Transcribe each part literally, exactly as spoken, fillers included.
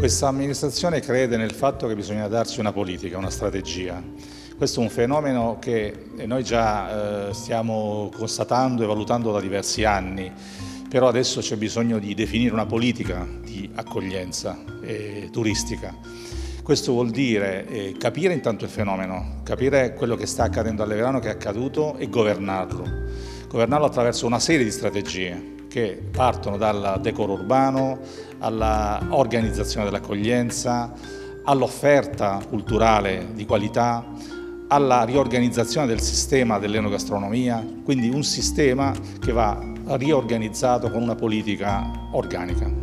Questa amministrazione crede nel fatto che bisogna darsi una politica, una strategia. Questo è un fenomeno che noi già eh, stiamo constatando e valutando da diversi anni, però adesso c'è bisogno di definire una politica di accoglienza eh, turistica. Questo vuol dire eh, capire intanto il fenomeno, capire quello che sta accadendo a Leverano, che è accaduto, e governarlo. Governarlo attraverso una serie di strategie che partono dal decoro urbano, all'organizzazione dell'accoglienza, all'offerta culturale di qualità, alla riorganizzazione del sistema dell'enogastronomia, quindi un sistema che va riorganizzato con una politica organica.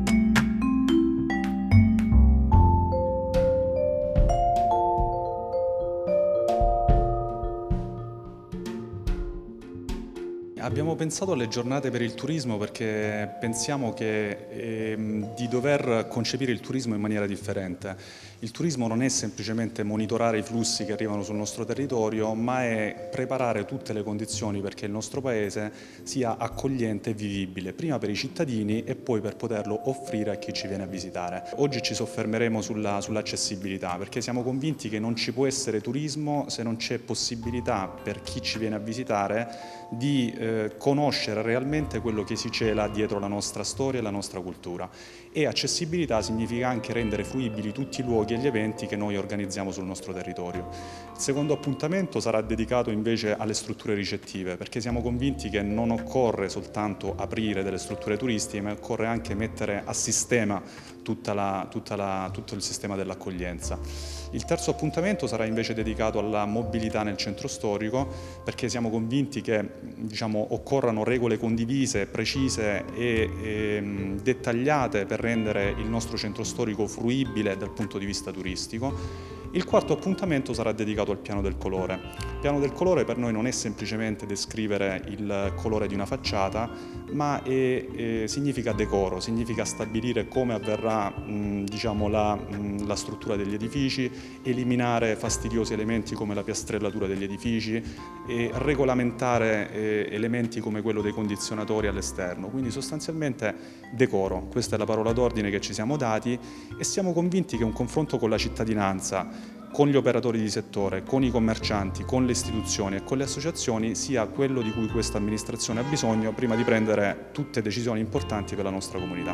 Abbiamo pensato alle giornate per il turismo perché pensiamo che, ehm, di dover concepire il turismo in maniera differente. Il turismo non è semplicemente monitorare i flussi che arrivano sul nostro territorio, ma è preparare tutte le condizioni perché il nostro paese sia accogliente e vivibile, prima per i cittadini e poi per poterlo offrire a chi ci viene a visitare. Oggi ci soffermeremo sulla, sull'accessibilità perché siamo convinti che non ci può essere turismo se non c'è possibilità per chi ci viene a visitare di eh, conoscere realmente quello che si cela dietro la nostra storia e la nostra cultura. E accessibilità significa anche rendere fruibili tutti i luoghi e gli eventi che noi organizziamo sul nostro territorio. Il secondo appuntamento sarà dedicato invece alle strutture ricettive, perché siamo convinti che non occorre soltanto aprire delle strutture turistiche, ma occorre anche mettere a sistema tutta la, tutta la, tutto il sistema dell'accoglienza. Il terzo appuntamento sarà invece dedicato alla mobilità nel centro storico, perché siamo convinti che diciamo, occorrano regole condivise, precise e, e dettagliate per rendere il nostro centro storico fruibile dal punto di vista turistico. Il quarto appuntamento sarà dedicato al piano del colore. Il piano del colore per noi non è semplicemente descrivere il colore di una facciata, ma è, è, significa decoro, significa stabilire come avverrà mh, diciamo, la, mh, la struttura degli edifici, eliminare fastidiosi elementi come la piastrellatura degli edifici e regolamentare eh, elementi come quello dei condizionatori all'esterno. Quindi sostanzialmente decoro, questa è la parola d'ordine che ci siamo dati e siamo convinti che un confronto con la cittadinanza, con gli operatori di settore, con i commercianti, con le istituzioni e con le associazioni sia quello di cui questa amministrazione ha bisogno prima di prendere tutte decisioni importanti per la nostra comunità.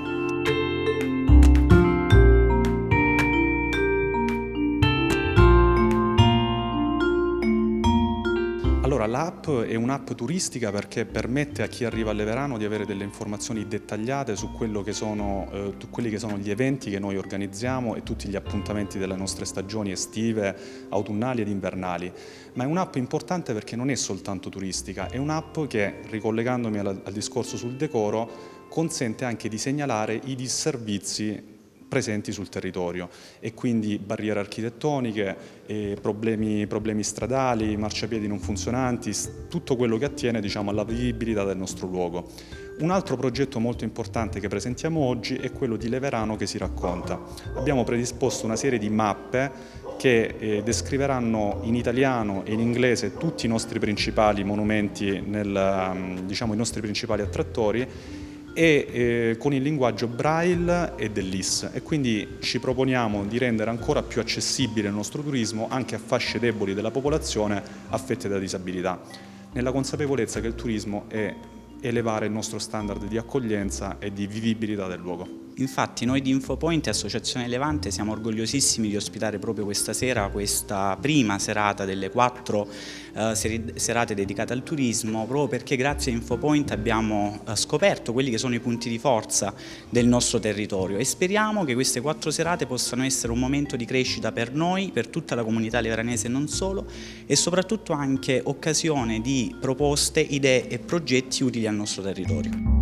Allora, l'app è un'app turistica perché permette a chi arriva a Leverano di avere delle informazioni dettagliate su quello che sono, eh, quelli che sono gli eventi che noi organizziamo e tutti gli appuntamenti delle nostre stagioni estive, autunnali ed invernali. Ma è un'app importante perché non è soltanto turistica, è un'app che, ricollegandomi al, al discorso sul decoro, consente anche di segnalare i disservizi presenti sul territorio e quindi barriere architettoniche, eh, problemi, problemi stradali, marciapiedi non funzionanti, tutto quello che attiene diciamo, alla vivibilità del nostro luogo. Un altro progetto molto importante che presentiamo oggi è quello di Leverano che si racconta. Abbiamo predisposto una serie di mappe che eh, descriveranno in italiano e in inglese tutti i nostri principali monumenti, nel, diciamo, i nostri principali attrattori, e eh, con il linguaggio Braille e dell'I S e quindi ci proponiamo di rendere ancora più accessibile il nostro turismo anche a fasce deboli della popolazione affette da disabilità, nella consapevolezza che il turismo è elevare il nostro standard di accoglienza e di vivibilità del luogo. Infatti noi di Infopoint e Associazione Levante siamo orgogliosissimi di ospitare proprio questa sera, questa prima serata delle quattro eh, serate dedicate al turismo, proprio perché grazie a Infopoint abbiamo eh, scoperto quelli che sono i punti di forza del nostro territorio e speriamo che queste quattro serate possano essere un momento di crescita per noi, per tutta la comunità leveranese e non solo, e soprattutto anche occasione di proposte, idee e progetti utili al nostro territorio.